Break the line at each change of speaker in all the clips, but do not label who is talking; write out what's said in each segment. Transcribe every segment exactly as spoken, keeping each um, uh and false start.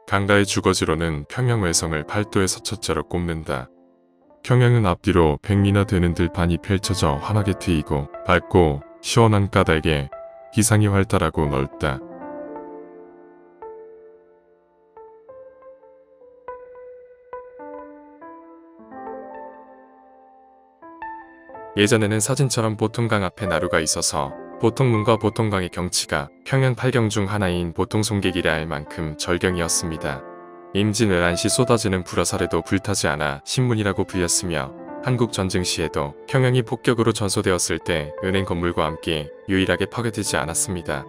강가의 주거지로는 평양 외성을 팔도에서 첫째로 꼽는다. 평양은 앞뒤로 백리나 되는 들판이 펼쳐져 환하게 트이고 밝고 시원한 까닭에 기상이 활달하고 넓다. 예전에는 사진처럼 보통강 앞에 나루가 있어서 보통문과 보통강의 경치가 평양 팔경 중 하나인 보통송객이라 할 만큼 절경이었습니다. 임진왜란 시 쏟아지는 불화살에도 불타지 않아 신문이라고 불렸으며 한국전쟁 시에도 평양이 폭격으로 전소되었을 때 은행 건물과 함께 유일하게 파괴되지 않았습니다.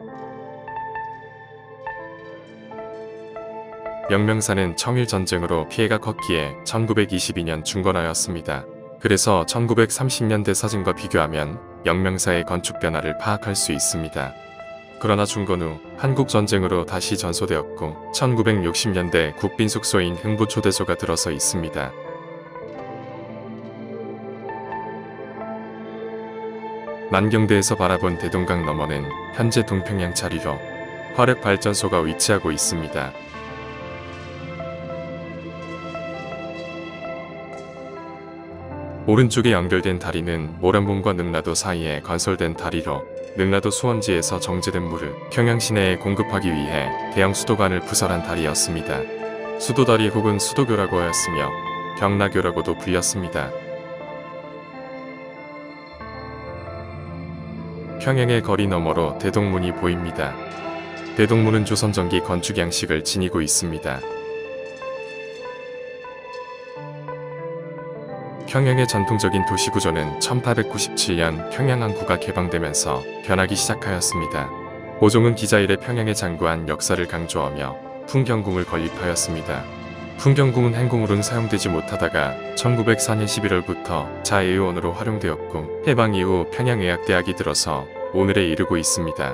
영명사는 청일전쟁으로 피해가 컸기에 천구백이십이 년 중건하였습니다. 그래서 천구백삼십 년대 사진과 비교하면 영명사의 건축 변화를 파악할 수 있습니다. 그러나 중건 후 한국전쟁으로 다시 전소되었고 천구백육십 년대 국빈 숙소인 흥부초대소가 들어서 있습니다. 만경대에서 바라본 대동강 너머는 현재 동평양 자리로 화력발전소가 위치하고 있습니다. 오른쪽에 연결된 다리는 모란봉과 능라도 사이에 건설된 다리로 능라도 수원지에서 정제된 물을 평양 시내에 공급하기 위해 대형 수도관을 부설한 다리였습니다. 수도다리 혹은 수도교라고 하였으며 경라교라고도 불렸습니다. 평양의 거리 너머로 대동문이 보입니다. 대동문은 조선 전기 건축 양식을 지니고 있습니다. 평양의 전통적인 도시구조는 천팔백구십칠 년 평양항구가 개방되면서 변하기 시작하였습니다. 오종은 기자일에 평양에 장구한 역사를 강조하며 풍경궁을 건립하였습니다. 풍경궁은 행궁으로는 사용되지 못하다가 천구백사 년 십일월부터 자의원으로 활용되었고 해방 이후 평양의학대학이 들어서 오늘에 이르고 있습니다.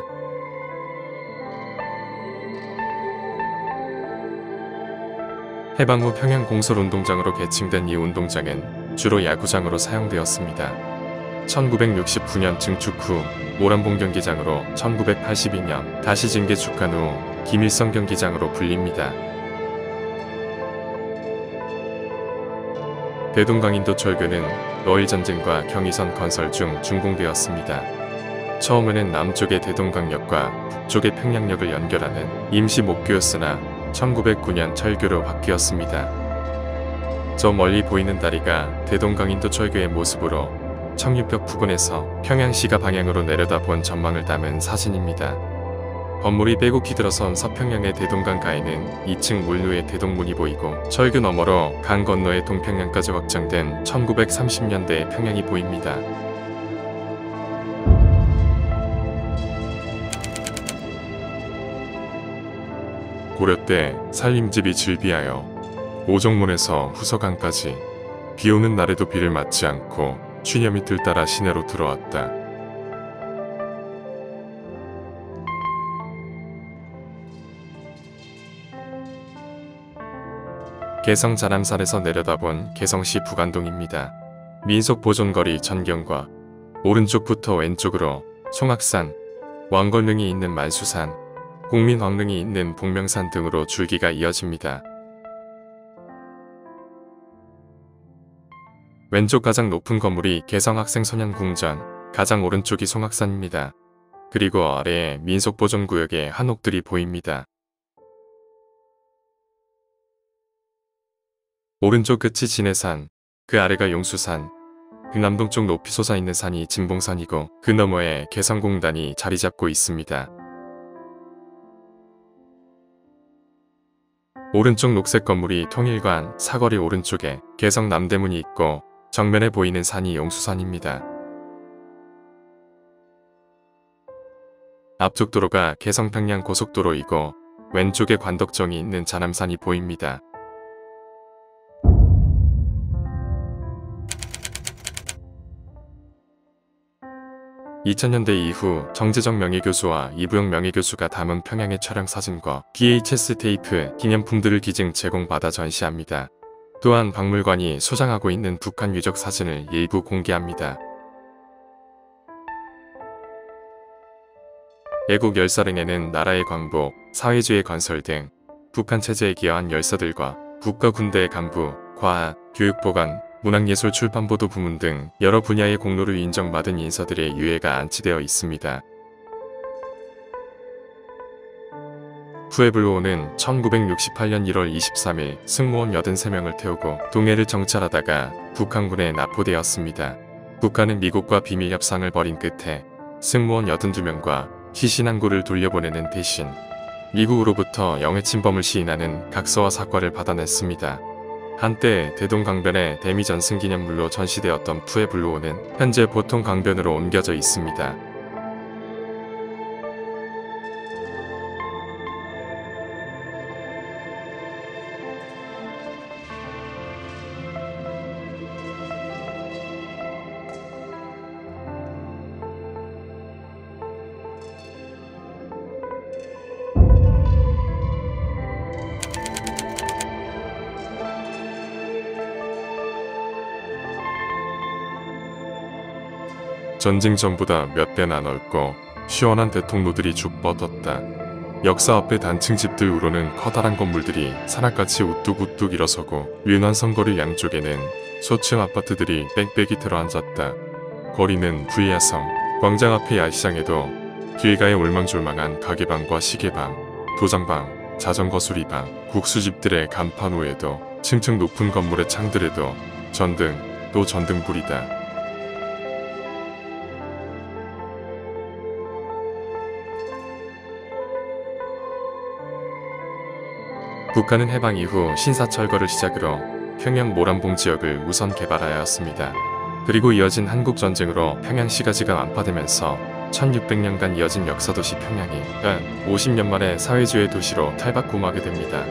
해방 후 평양 공설운동장으로 개칭된 이 운동장은 주로 야구장으로 사용되었습니다. 천구백육십구 년 증축 후 모란봉 경기장으로 천구백팔십이 년 다시 증개축한 후 김일성 경기장으로 불립니다. 대동강인도 철교는 러일전쟁과 경의선 건설 중 준공되었습니다. 처음에는 남쪽의 대동강역과 북쪽의 평양역을 연결하는 임시 목교였으나 천구백구 년 철교로 바뀌었습니다. 저 멀리 보이는 다리가 대동강인도 철교의 모습으로 청유벽 부근에서 평양시가 방향으로 내려다본 전망을 담은 사진입니다. 건물이 빼곡히 들어선 서평양의 대동강 가에는 이 층 물루의 대동문이 보이고 철교 너머로 강 건너의 동평양까지 확장된 천구백삼십 년대의 평양이 보입니다. 고려 때 살림집이 즐비하여 오정문에서 후서강까지 비오는 날에도 비를 맞지 않고 취녀 밑을 따라 시내로 들어왔다. 개성 자남산에서 내려다본 개성시 북안동입니다. 민속보존거리 전경과 오른쪽부터 왼쪽으로 송악산, 왕걸릉이 있는 만수산, 국민황릉이 있는 복명산 등으로 줄기가 이어집니다. 왼쪽 가장 높은 건물이 개성학생소년궁전, 가장 오른쪽이 송악산입니다. 그리고 아래에 민속보존구역의 한옥들이 보입니다. 오른쪽 끝이 진해산, 그 아래가 용수산, 그 남동쪽 높이 솟아있는 산이 진봉산이고 그 너머에 개성공단이 자리잡고 있습니다. 오른쪽 녹색 건물이 통일관, 사거리 오른쪽에 개성 남대문이 있고 정면에 보이는 산이 용수산입니다. 앞쪽 도로가 개성평양 고속도로이고 왼쪽에 관덕정이 있는 자남산이 보입니다. 이천 년대 이후 정재정 명예교수와 이부영 명예교수가 담은 평양의 촬영 사진과 브이에이치에스 테이프 기념품들을 기증 제공받아 전시합니다. 또한 박물관이 소장하고 있는 북한 유적 사진을 일부 공개합니다. 애국 열사릉에는 나라의 광복, 사회주의 건설 등 북한 체제에 기여한 열사들과 국가 군대의 간부, 과학, 교육보관, 문학예술 출판보도 부문 등 여러 분야의 공로를 인정받은 인사들의 유해가 안치되어 있습니다. 푸에블로오는 천구백육십팔년 일월 이십삼일 승무원 여든세 명을 태우고 동해를 정찰하다가 북한군에 납포되었습니다. 북한은 미국과 비밀 협상을 벌인 끝에 승무원 여든두 명과 희신항구를 돌려보내는 대신 미국으로부터 영해 침범을 시인하는 각서와 사과를 받아냈습니다. 한때 대동강변의 대미 전승 기념물로 전시되었던 푸에블로오는 현재 보통 강변으로 옮겨져 있습니다. 전쟁 전보다 몇 배나 넓고 시원한 대통로들이 쭉 뻗었다. 역사 앞에 단층 집들 우로는 커다란 건물들이 산악같이 우뚝우뚝 일어서고 윤환 선거리 양쪽에는 소층 아파트들이 빽빽이 들어앉았다. 거리는 부의야성, 광장 앞의 야시장에도 길가에 올망졸망한 가게방과 시계방, 도장방, 자전거 수리방, 국수집들의 간판 위에도 층층 높은 건물의 창들에도 전등, 또 전등불이다. 북한은 해방 이후 신사철거를 시작으로 평양 모란봉 지역을 우선 개발하였습니다. 그리고 이어진 한국전쟁으로 평양시가지가 완파되면서 천육백년간 이어진 역사도시 평양이 단 오십년 만에 사회주의 도시로 탈바꿈하게 됩니다.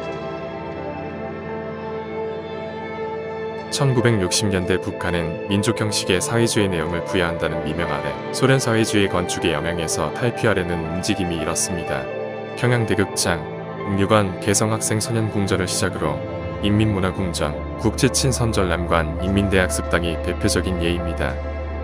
천구백육십년대 북한은 민족 형식의 사회주의 내용을 부여한다는 미명 아래 소련 사회주의 건축의 영향에서 탈피하려는 움직임이 일었습니다. 평양대극장, 옥류관 개성학생소년궁전을 시작으로 인민문화궁전, 국제친선전람관, 인민대학습당이 대표적인 예입니다.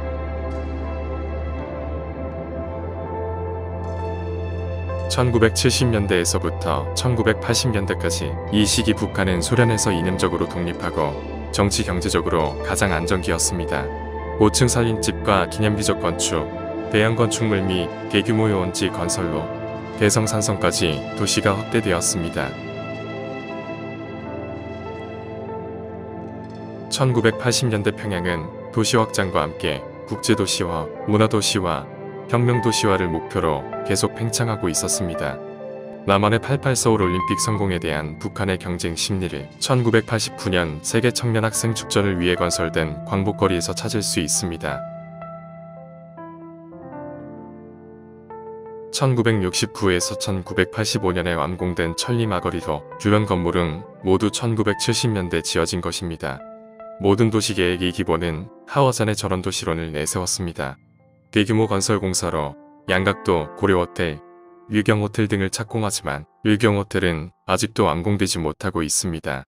천구백칠십년대에서부터 천구백팔십년대까지 이 시기 북한은 소련에서 이념적으로 독립하고 정치 경제적으로 가장 안정기였습니다. 고층 살림집과 기념비적 건축, 대형 건축물 및 대규모 요원지 건설로 개성산성까지 도시가 확대되었습니다. 천구백팔십년대 평양은 도시 확장과 함께 국제도시화, 문화도시화, 혁명도시화를 목표로 계속 팽창하고 있었습니다. 남한의 팔십팔 서울올림픽 성공에 대한 북한의 경쟁 심리를 천구백팔십구년 세계 청년학생 축전을 위해 건설된 광복거리에서 찾을 수 있습니다. 천구백육십구에서 천구백팔십오년에 완공된 천리마거리로 주변 건물은 모두 천구백칠십년대 지어진 것입니다. 모든 도시계획의 기본은 하워잔의 전원도시론을 내세웠습니다. 대규모 건설 공사로 양각도, 고려호텔, 유경호텔 등을 착공하지만 유경호텔은 아직도 완공되지 못하고 있습니다.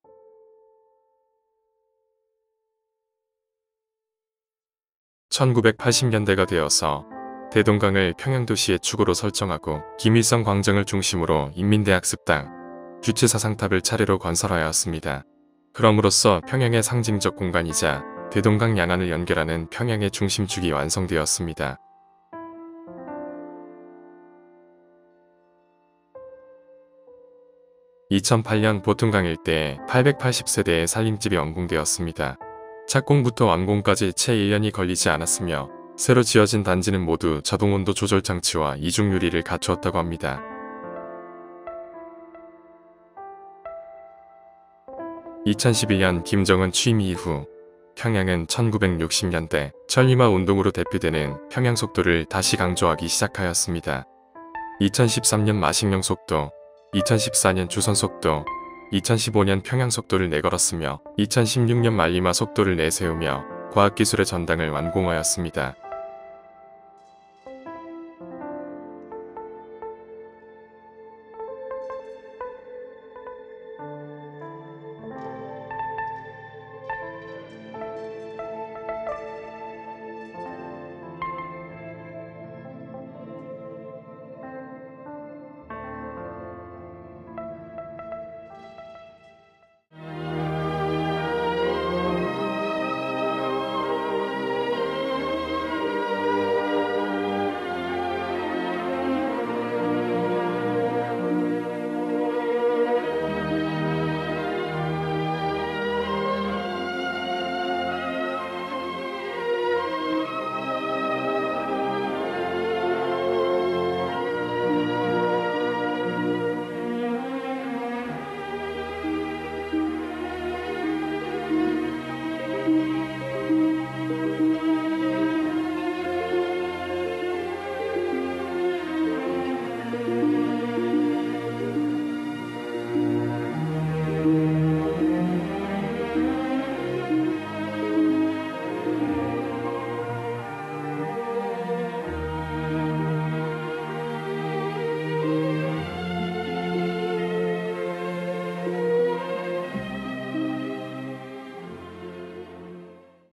천구백팔십년대가 되어서 대동강을 평양도시의 축으로 설정하고 김일성 광장을 중심으로 인민대학습당, 주체사상탑을 차례로 건설하였습니다. 그럼으로써 평양의 상징적 공간이자 대동강 양안을 연결하는 평양의 중심축이 완성되었습니다. 이천팔년 보통강 일대에 팔백팔십 세대의 살림집이 완공되었습니다. 착공부터 완공까지 채 일 년이 걸리지 않았으며 새로 지어진 단지는 모두 자동온도 조절 장치와 이중 유리를 갖추었다고 합니다. 이천십일년 김정은 취임 이후 평양은 천구백육십년대 천리마 운동으로 대표되는 평양 속도를 다시 강조하기 시작하였습니다. 이천십삼년 마식령 속도, 이천십사년 주선 속도, 이천십오년 평양 속도를 내걸었으며 이천십육년 말리마 속도를 내세우며 과학기술의 전당을 완공하였습니다.